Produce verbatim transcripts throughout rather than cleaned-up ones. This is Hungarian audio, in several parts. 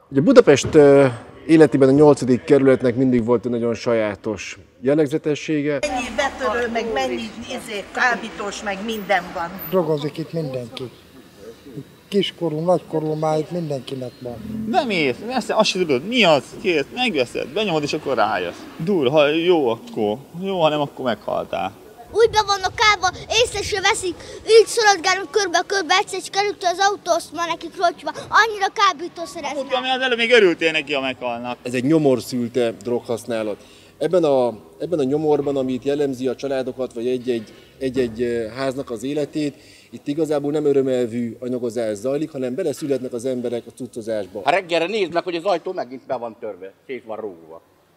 Ugye Budapest életében a nyolcadik kerületnek mindig volt egy nagyon sajátos jellegzetessége. Mennyi betörő, meg mennyi izé, kábítós, meg minden van. Drogozik itt mindenki. Kiskorú, nagykorú már itt mindenkinek van. Nem ész, veszed, azt sem tudod, mi az, kész, megveszed, benyomod és akkor rájössz. Dur, ha jó, akkor jó, ha nem, akkor meghaltál. Úgy be vannak állva, észre se veszik, így szaladgálunk körbe-körbe, egyszer csak került az autó, azt már nekik rocsva, annyira kábítószereznek. Tudtam, mert az előbb még örültél neki, ha meghalnak. Ez egy nyomor szülte droghasználat. Ebben a, ebben a nyomorban, amit jellemzi a családokat, vagy egy-egy, egy-egy háznak az életét, itt igazából nem örömelvű anyagozás zajlik, hanem beleszületnek az emberek a cuccozásba. Ha reggelre nézd meg, hogy az ajtó megint be van törve, szét van rúgva.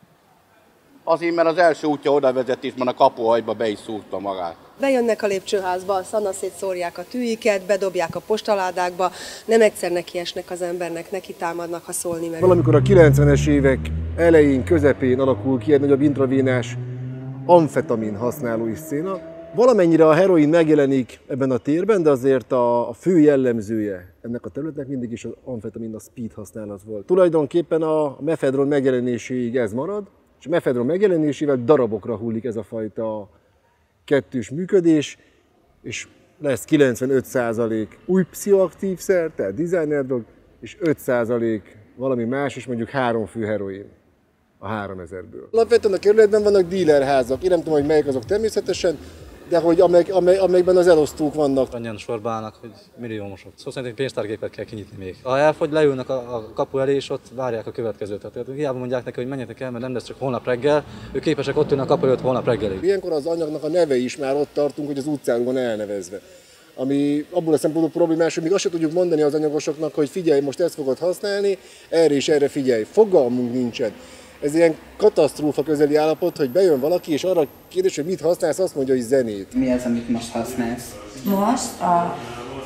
Azért, mert az első útja oda vezet, és már a kapuhajba be is szúrta magát. Bejönnek a lépcsőházba, szanaszét szórják a tűiket, bedobják a postaládákba, nem egyszer nekiesnek az embernek, neki támadnak, ha szólni meg. Valamikor a kilencvenes évek elején, közepén alakul ki egy nagyobb intravénás amfetamin használói széna. Valamennyire a heroin megjelenik ebben a térben, de azért a, a fő jellemzője ennek a területnek mindig is az amfetamin, a speed használat volt. Tulajdonképpen a mefedron megjelenéséig ez marad, és a mefedron megjelenésével darabokra hullik ez a fajta kettős működés, és lesz kilencvenöt százalék új pszichoaktív szer, tehát designer drog, és öt százalék valami más, és mondjuk három fő heroin a háromezerből. Alapvetően a kerületben vannak dílerházak, én nem tudom, hogy melyik azok természetesen, de hogy amely, amely, amelyekben az elosztók vannak. Annyian sorba állnak, hogy milliómosok. Szóval szerintem pénztárgépet kell kinyitni még. Ha elfogy, leülnek a, a kapu elé, és ott várják a következőt. Tehát hiába mondják neki, hogy menjetek el, mert nem lesz csak holnap reggel, ők képesek ott ülni a kapu előtt holnap reggelig. Ilyenkor az anyagnak a neve is már ott tartunk, hogy az utcáról van elnevezve. Ami abból a szempontból problémás, hogy még azt sem tudjuk mondani az anyagosoknak, hogy figyelj, most ezt fogod használni, erre és erre figyelj. Fogalmunk nincsen. Ez ilyen katasztrófa közeli állapot, hogy bejön valaki, és arra kérdés, hogy mit használsz, azt mondja, hogy zenét. Mi az, amit most használsz? Most a...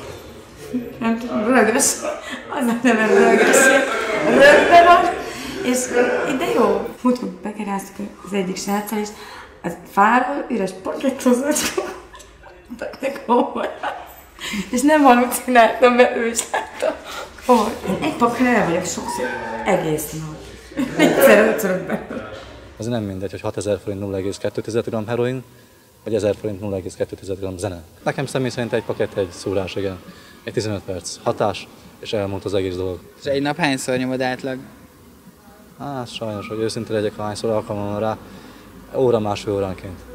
nem tudom, rögös. Az a nevem rögös. Rögbe van, és ide jó. Múltkor bekeráztuk az egyik sráccal is, az fáról üres pakettozott. Mondták hol. És nem halucináltam, mert ő is látta. Hol. Én egy pakra el vagyok sokszor. Egész nap. Egyszer-ötször belőle. Az nem mindegy, hogy hatezer forint nulla egész kettő gramm heroin, vagy ezer forint nulla egész kettő gramm zene. Nekem személy szerint egy pakett, egy szórás, igen. Egy tizenöt perc hatás, és elmúlt az egész dolog. És egy nap hányszor nyomod átlag? Hát sajnos, hogy őszinte legyek, hányszor alkalmam rá, óra másfél óránként.